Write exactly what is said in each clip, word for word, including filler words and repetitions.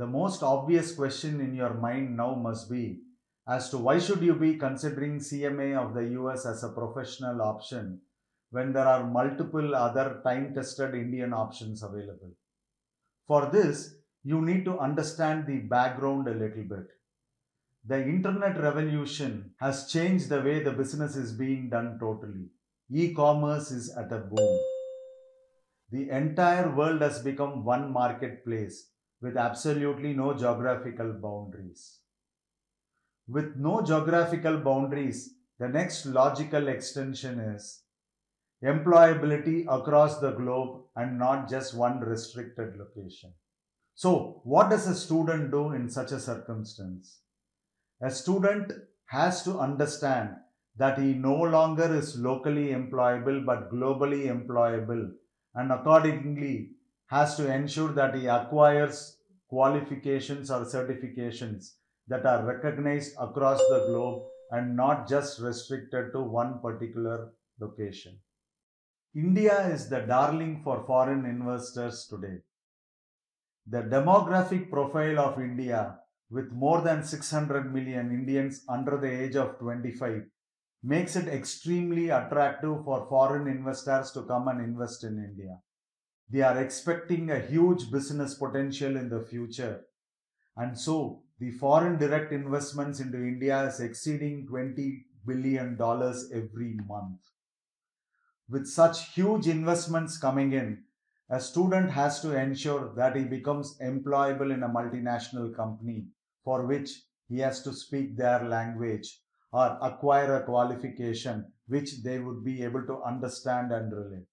The most obvious question in your mind now must be as to why should you be considering C M A of the U S as a professional option when there are multiple other time-tested Indian options available. For this, you need to understand the background a little bit. The internet revolution has changed the way the business is being done totally. E-commerce is at a boom. The entire world has become one marketplace with absolutely no geographical boundaries. With no geographical boundaries, the next logical extension is employability across the globe and not just one restricted location. So, what does a student do in such a circumstance? A student has to understand that he no longer is locally employable but globally employable, and accordingly has to ensure that he acquires qualifications or certifications that are recognized across the globe and not just restricted to one particular location. India is the darling for foreign investors today. The demographic profile of India, with more than six hundred million Indians under the age of twenty-five, makes it extremely attractive for foreign investors to come and invest in India. They are expecting a huge business potential in the future. And so, the foreign direct investments into India is exceeding twenty billion dollars every month. With such huge investments coming in, a student has to ensure that he becomes employable in a multinational company for which he has to speak their language or acquire a qualification which they would be able to understand and relate.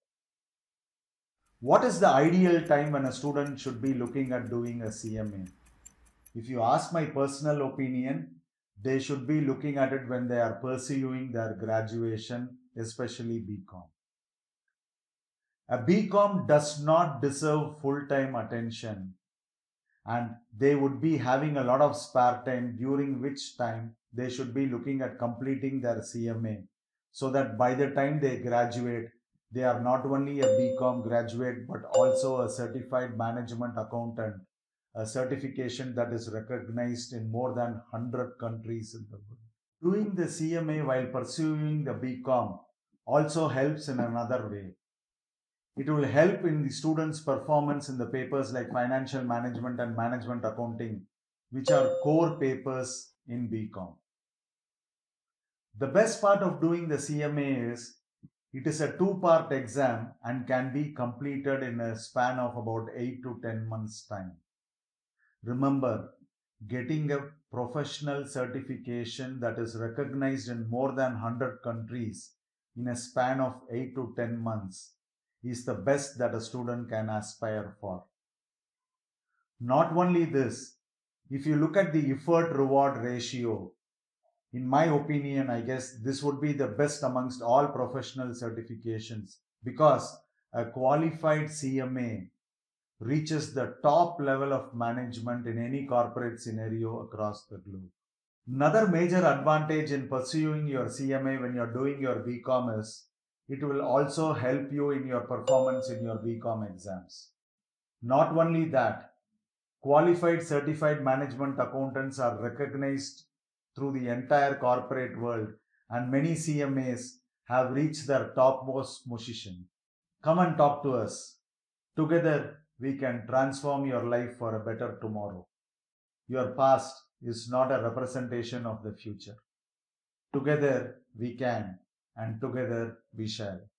What is the ideal time when a student should be looking at doing a C M A? If you ask my personal opinion, they should be looking at it when they are pursuing their graduation, especially B Com. A B Com does not deserve full-time attention, and they would be having a lot of spare time, during which time they should be looking at completing their C M A so that by the time they graduate, they are not only a B Com graduate but also a certified management accountant, a certification that is recognized in more than one hundred countries in the world. Doing the C M A while pursuing the B Com also helps in another way. It will help in the students' performance in the papers like financial management and management accounting, which are core papers in B Com. The best part of doing the C M A is it is a two-part exam and can be completed in a span of about eight to ten months' time. Remember, getting a professional certification that is recognized in more than one hundred countries in a span of eight to ten months is the best that a student can aspire for. Not only this, if you look at the effort reward ratio, in my opinion, I guess this would be the best amongst all professional certifications because a qualified C M A reaches the top level of management in any corporate scenario across the globe. Another major advantage in pursuing your C M A when you're doing your B Com is it will also help you in your performance in your B Com exams. Not only that, qualified certified management accountants are recognized through the entire corporate world and many C M As have reached their topmost position. Come and talk to us. Together, we can transform your life for a better tomorrow. Your past is not a representation of the future. Together, we can, and together, we shall.